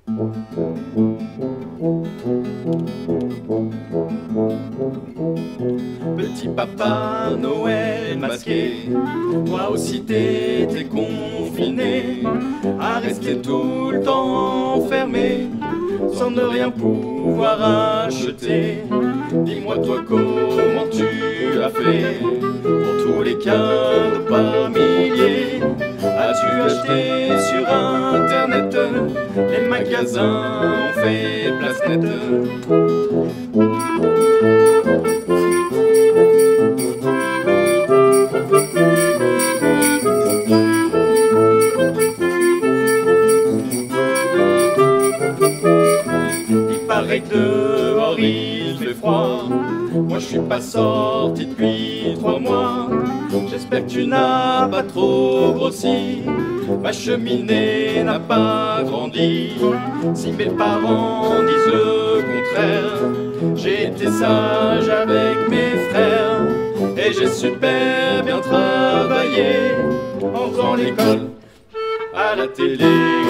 Petit papa Noël masqué, toi aussi t'étais confiné à rester tout le temps enfermé, sans ne rien pouvoir acheter. Dis-moi toi comment tu as fait pour tous les cadeaux par milliers. As-tu acheté sur internet? Les magasins ont fait place nette. Il paraît que dehors il fait froid, moi je suis pas sorti depuis 3 mois. J'espère que tu n'as pas trop grossi, ma cheminée n'a pas grandi. Si mes parents disent le contraire, j'ai été sage avec mes frères et j'ai super bien travaillé entre l'école à la télé.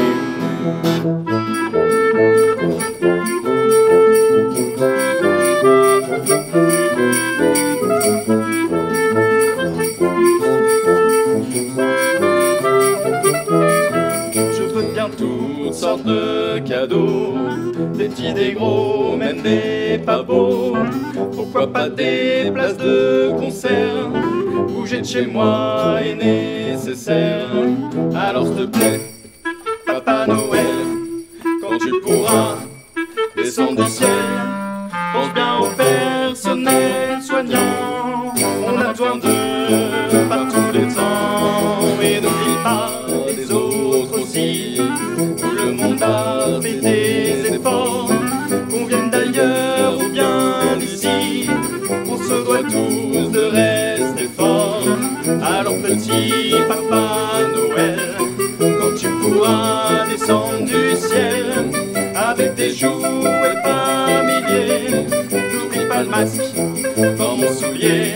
Je veux bien toutes sortes de cadeaux, des petits, des gros, même des pas beaux. Pourquoi pas des places de concert? Bouger de chez moi est nécessaire. Alors s'il te plaît, Papa Noël, quand tu pourras descendre du ciel, pense bien au personnel soignant. On a besoin d'eux par tous les temps. Et n'oublie pas les autres aussi. Tout le monde a fait des efforts, qu'on vienne d'ailleurs ou bien d'ici. On se doit tous de rester forts. Alors petit Papa Noël, quand tu pourras descendre du ciel, avec des jouets par milliers, n'oublie pas le masque dans mon soulier.